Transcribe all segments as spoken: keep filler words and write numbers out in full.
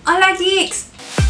¡Hola geeks!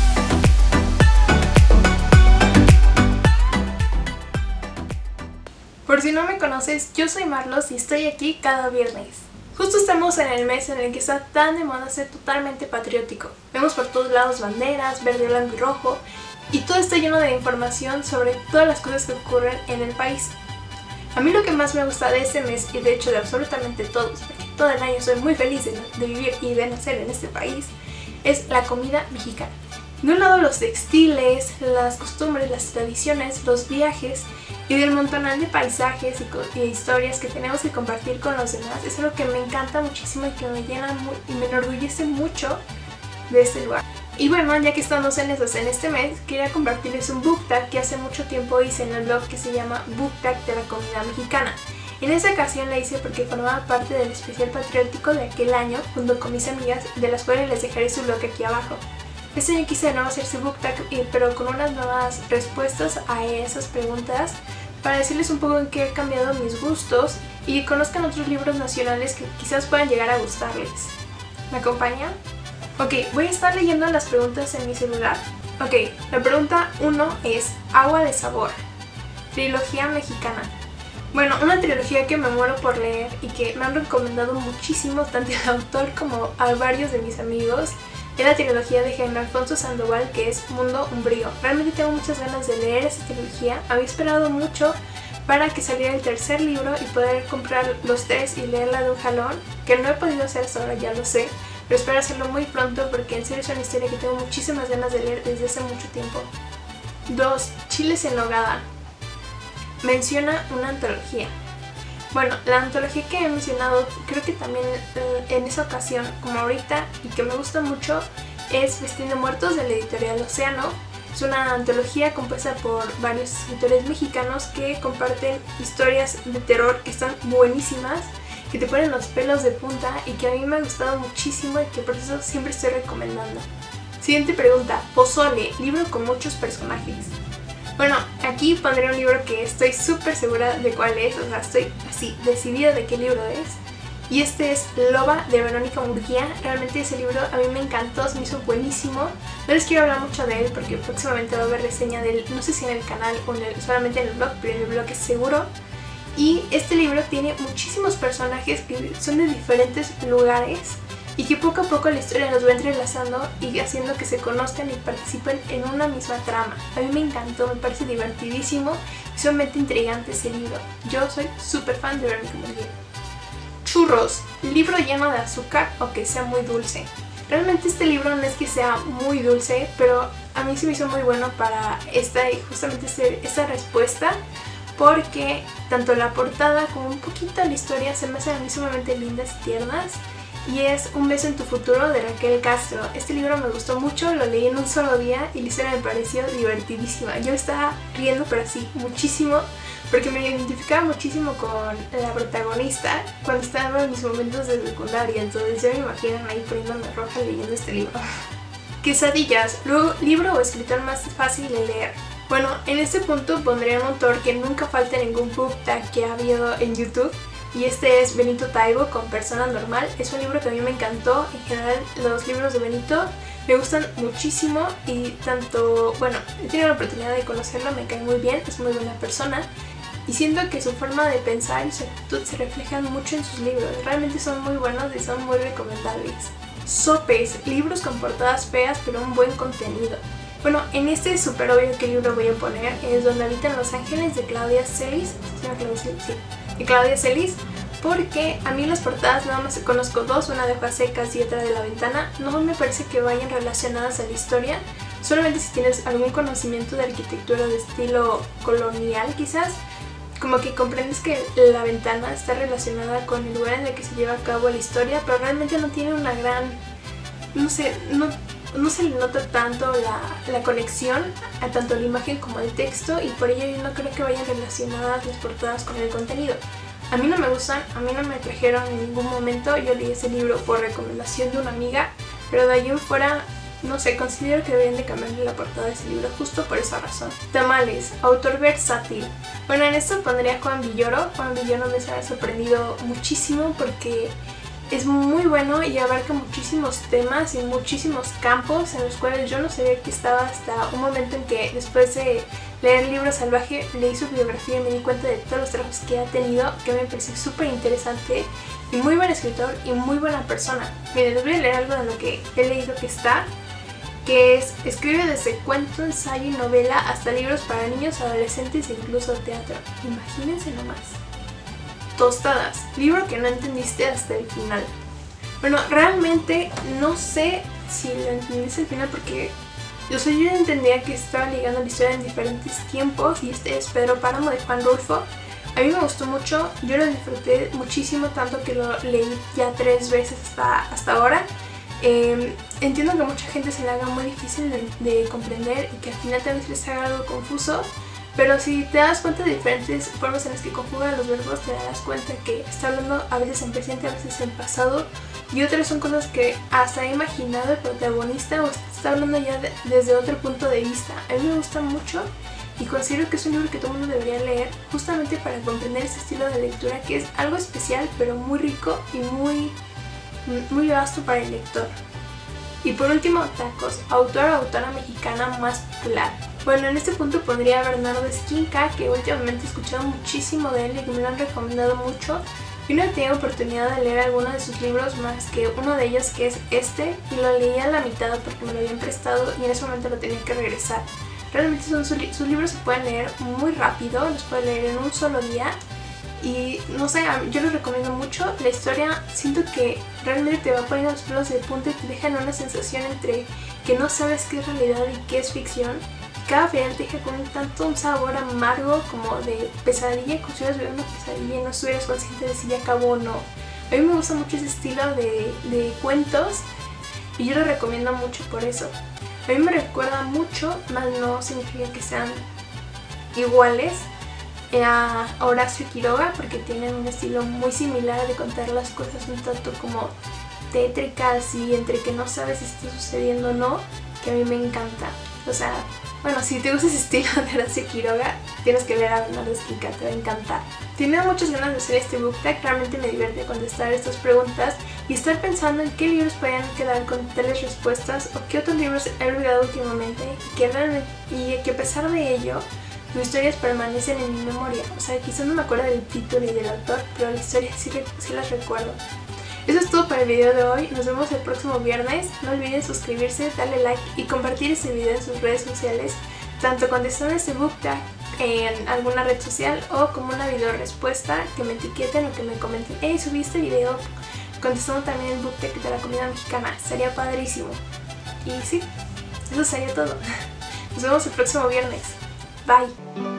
Por si no me conoces, yo soy Marlos y estoy aquí cada viernes. Justo estamos en el mes en el que está tan de moda ser totalmente patriótico. Vemos por todos lados banderas, verde, blanco y rojo, y todo está lleno de información sobre todas las cosas que ocurren en el país. A mí lo que más me gusta de este mes, y de hecho de absolutamente todos, porque todo el año soy muy feliz de, de vivir y de nacer en este país, es la comida mexicana. De un lado los textiles, las costumbres, las tradiciones, los viajes y del montonal de paisajes y, y historias que tenemos que compartir con los demás. Es algo que me encanta muchísimo y que me llena muy, y me enorgullece mucho de este lugar. Y bueno, ya que estamos en eso, en este mes, quería compartirles un book tag que hace mucho tiempo hice en el blog que se llama Book Tag de la Comida Mexicana. En esa ocasión la hice porque formaba parte del especial patriótico de aquel año junto con mis amigas, de las cuales les dejaré su blog aquí abajo. Este año quise de nuevo hacer su book tag, pero con unas nuevas respuestas a esas preguntas para decirles un poco en qué he cambiado mis gustos y que conozcan otros libros nacionales que quizás puedan llegar a gustarles. ¿Me acompañan? Ok, voy a estar leyendo las preguntas en mi celular. Ok, la pregunta uno es Agua de Sabor, trilogía mexicana. Bueno, una trilogía que me muero por leer y que me han recomendado muchísimo tanto el autor como a varios de mis amigos. Es la trilogía de Jaime Alfonso Sandoval, que es Mundo Umbrío. Realmente tengo muchas ganas de leer esa trilogía. Había esperado mucho para que saliera el tercer libro y poder comprar los tres y leerla de un jalón, que no he podido hacer hasta ahora, ya lo sé, pero espero hacerlo muy pronto porque en serio es una historia que tengo muchísimas ganas de leer desde hace mucho tiempo. dos. Chiles en nogada. Menciona una antología. Bueno, la antología que he mencionado, creo que también eh, en esa ocasión, como ahorita, y que me gusta mucho, es Festín de Muertos de la editorial Océano. Es una antología compuesta por varios escritores mexicanos que comparten historias de terror que están buenísimas, que te ponen los pelos de punta y que a mí me ha gustado muchísimo y que por eso siempre estoy recomendando. Siguiente pregunta, Pozole, libro con muchos personajes. Bueno, aquí pondré un libro que estoy súper segura de cuál es, o sea, estoy así decidida de qué libro es. Y este es Loba de Verónica Murguía. Realmente ese libro a mí me encantó, se me hizo buenísimo. No les quiero hablar mucho de él porque próximamente va a haber reseña de él, no sé si en el canal o en el, solamente en el blog, pero en el blog es seguro. Y este libro tiene muchísimos personajes que son de diferentes lugares y que poco a poco la historia los va entrelazando y haciendo que se conozcan y participen en una misma trama. A mí me encantó, me parece divertidísimo y sumamente intrigante ese libro. Yo soy súper fan de Verónica Murguía. Churros, libro lleno de azúcar o que sea muy dulce. Realmente este libro no es que sea muy dulce, pero a mí se me hizo muy bueno para esta, justamente este, esta respuesta, porque tanto la portada como un poquito la historia se me hacen a mí sumamente lindas y tiernas. Y es Un beso en tu futuro de Raquel Castro. Este libro me gustó mucho, lo leí en un solo día y la historia me pareció divertidísima. Yo estaba riendo pero así muchísimo porque me identificaba muchísimo con la protagonista cuando estaba en mis momentos de secundaria. Entonces ya me imaginan ahí poniéndome roja leyendo este libro. Quesadillas, luego libro o escritor más fácil de leer. Bueno, en este punto pondré un autor que nunca falta en ningún book tag que ha habido en YouTube. Y este es Benito Taibo con Persona Normal. Es un libro que a mí me encantó. En general los libros de Benito me gustan muchísimo y tanto, bueno, he tenido la oportunidad de conocerlo, me cae muy bien, es muy buena persona y siento que su forma de pensar y su actitud se reflejan mucho en sus libros. Realmente son muy buenos y son muy recomendables. Sopes, libros con portadas feas pero un buen contenido. Bueno, en este es súper obvio qué libro voy a poner, es Donde habitan los ángeles de Claudia Celis. ¿Sí, Claudia Celis? Sí. De Claudia Celis, porque a mí las portadas nada más conozco dos, una de Hojas Secas y otra de La Ventana. No me parece que vayan relacionadas a la historia, solamente si tienes algún conocimiento de arquitectura de estilo colonial quizás, como que comprendes que La Ventana está relacionada con el lugar en el que se lleva a cabo la historia, pero realmente no tiene una gran, no sé, no, no se le nota tanto la, la conexión a tanto la imagen como el texto y por ello yo no creo que vayan relacionadas las portadas con el contenido. A mí no me gustan, a mí no me atrajeron en ningún momento, yo leí ese libro por recomendación de una amiga, pero de ahí en fuera, no sé, considero que deberían de cambiarle la portada de ese libro justo por esa razón. Tamales, autor versátil. Bueno, en esto pondría a Juan Villoro. Juan Villoro me ha sorprendido muchísimo porque Es muy bueno y abarca muchísimos temas y muchísimos campos en los cuales yo no sabía que estaba hasta un momento en que después de leer el libro Salvaje leí su biografía y me di cuenta de todos los trabajos que ha tenido, que me pareció súper interesante y muy buen escritor y muy buena persona. Miren, les voy a leer algo de lo que he leído que está, que es: escribe desde cuento, ensayo y novela hasta libros para niños, adolescentes e incluso teatro. Imagínense nomás. Tostadas, libro que no entendiste hasta el final. Bueno, realmente no sé si lo entendiste al final porque yo, soy, yo entendía que estaba ligando la historia en diferentes tiempos y este es Pedro Páramo de Juan Rulfo. A mí me gustó mucho, yo lo disfruté muchísimo, tanto que lo leí ya tres veces hasta, hasta ahora. Eh, entiendo que a mucha gente se le haga muy difícil de, de comprender y que al final tal vez les haga algo confuso, pero si te das cuenta de diferentes formas en las que conjugan los verbos, te darás cuenta que está hablando a veces en presente, a veces en pasado, y otras son cosas que hasta ha imaginado el protagonista o está hablando ya de, desde otro punto de vista. A mí me gusta mucho y considero que es un libro que todo el mundo debería leer justamente para comprender ese estilo de lectura que es algo especial pero muy rico y muy, muy vasto para el lector. Y por último, Tacos, autor o autora mexicana más popular. Bueno, en este punto pondría a Bernardo Esquinca, que últimamente he escuchado muchísimo de él y que me lo han recomendado mucho. Yo no he tenido oportunidad de leer alguno de sus libros más que uno de ellos, que es este, y lo leí a la mitad porque me lo habían prestado y en ese momento lo tenía que regresar. Realmente son sus, sus libros se pueden leer muy rápido, los puedes leer en un solo día y no sé, yo los recomiendo mucho. La historia siento que realmente te va poniendo los pelos de punta y te deja en una sensación entre que no sabes qué es realidad y qué es ficción. Cada final te deja con un, tanto un sabor amargo como de pesadilla, como si hubieras vivido una pesadilla y no estuvieras consciente de si ya acabó o no. A mí me gusta mucho ese estilo de, de cuentos y yo lo recomiendo mucho por eso. A mí me recuerda mucho, más no significa que sean iguales, a Horacio Quiroga, porque tienen un estilo muy similar de contar las cosas un tanto como tétricas y entre que no sabes si está sucediendo o no, que a mí me encanta. O sea, bueno, si te gusta ese estilo de Horacio Quiroga, tienes que leer a Bernardo Esquinca, te va a encantar. Tenía muchas ganas de hacer este book tag, realmente me divierte contestar estas preguntas y estar pensando en qué libros podrían quedar con tales respuestas o qué otros libros he olvidado últimamente y que, realmente, y que a pesar de ello, sus historias permanecen en mi memoria. O sea, quizás no me acuerdo del título y del autor, pero la historia sí, sí las recuerdo. Eso es todo para el video de hoy, nos vemos el próximo viernes. No olviden suscribirse, darle like y compartir este video en sus redes sociales, tanto contestando este book tag en alguna red social o como una video respuesta, que me etiqueten o que me comenten: hey, subí este video contestando también el book tag de la comida mexicana, sería padrísimo. Y sí, eso sería todo. Nos vemos el próximo viernes. Bye.